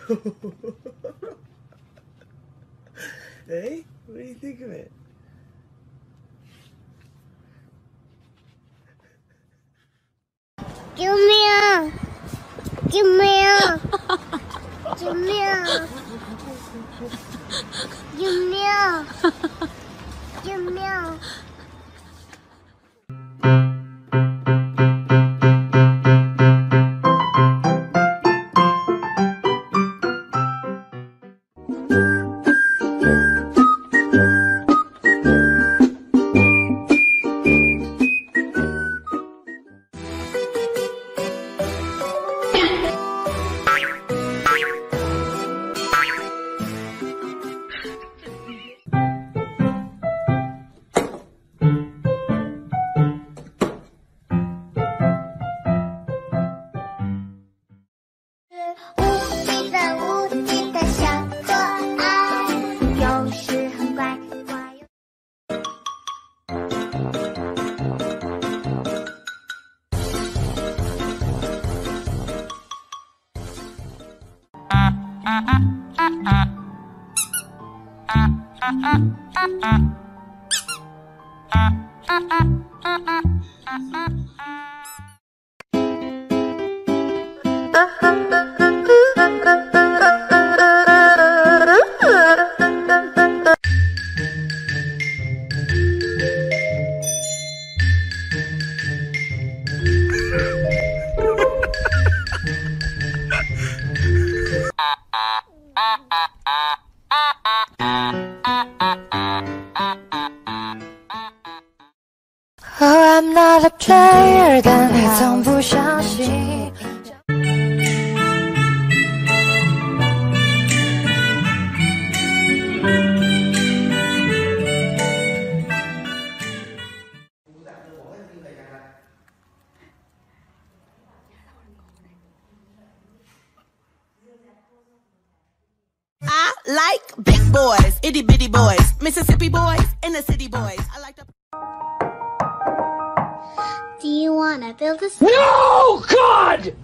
Hey, what do you think of it? Give me a. Give me a. Give me a. Give me a. Give me a. I'm not a player， 但你从不相信。 I like big boys, itty bitty boys, Mississippi boys, and the city boys. I like the. Do you want to build a... No, God!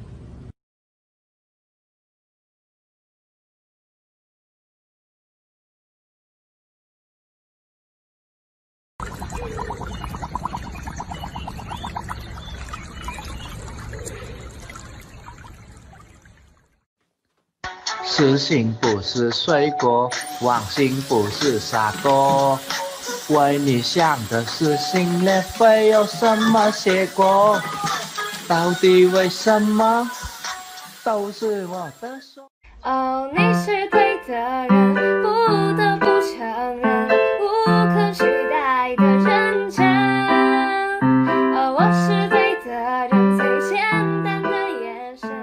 "实心不是水果，忘形不是傻瓜。为你想的撕心裂肺有什么结果？到底为什么都是我的错？" 哦，你是对的人，不得不承认，无可取代的认真。哦，我是对的人，最简单的眼神。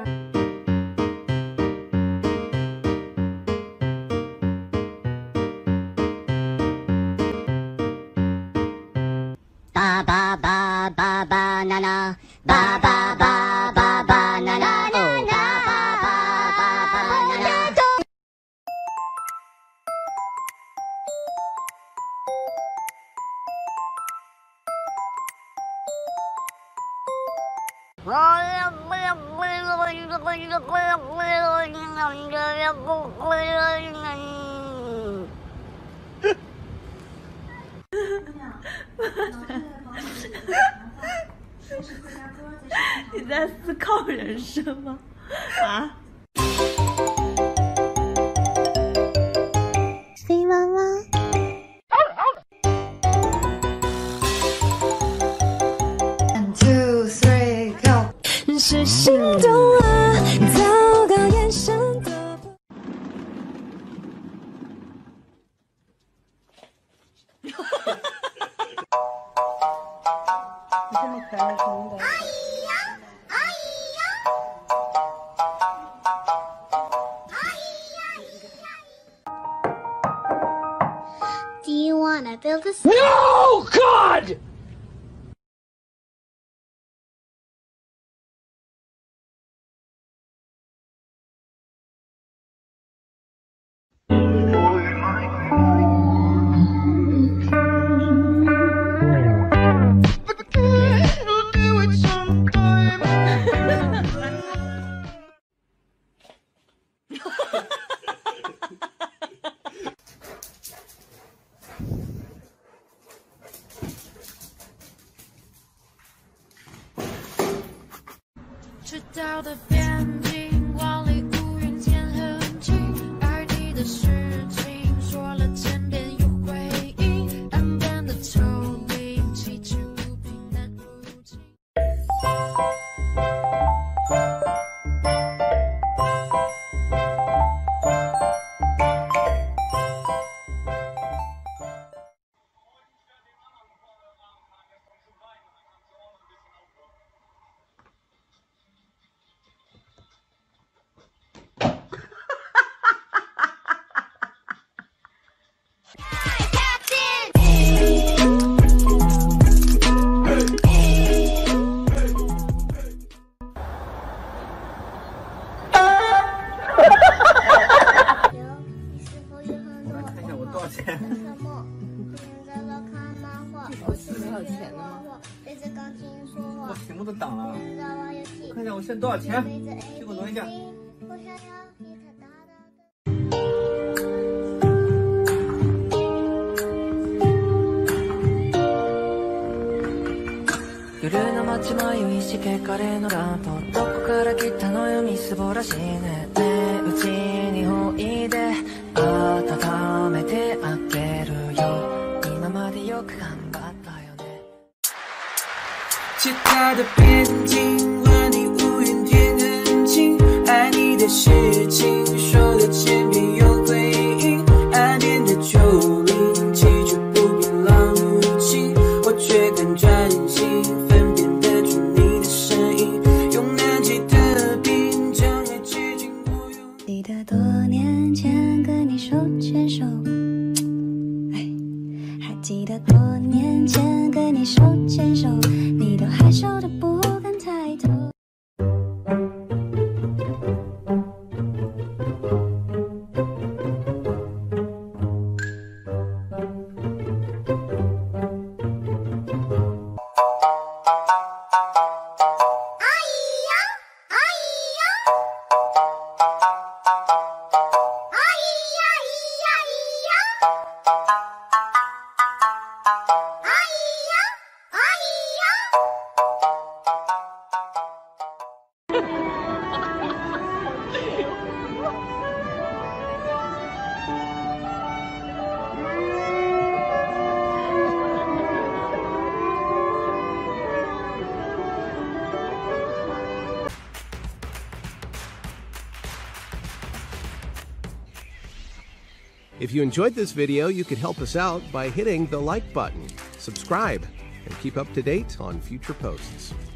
Ba ba ba ba banana, ba ba ba ba banana, oh ba ba ba ba banana. "你在思考人生吗？啊？ 飞妈妈。 One, two, three, go！ 是心动了，糟糕眼神的。 Do you want to build a... No, God! 的边境，万里无云天很近，爱你的事情说了千遍有回应，岸边的透明，气质不平难入侵。 我屏幕都挡了，看一下我现在多少钱？去给我挪一下。 夜の街迷いしけカレーのランプどこから来たのよみすぼらしいねうちにおいで温めてあげるよ今までよく頑張ったよね期待的边境万里无云天很近爱你的事情说了千遍有回应岸边的丘陵气质不变浪无情我却更专心记得多年前跟你手牵手，还记得多年前跟你手牵手，你都害羞的不敢抬头。 If you enjoyed this video, you could help us out by hitting the like button, subscribe, and keep up to date on future posts.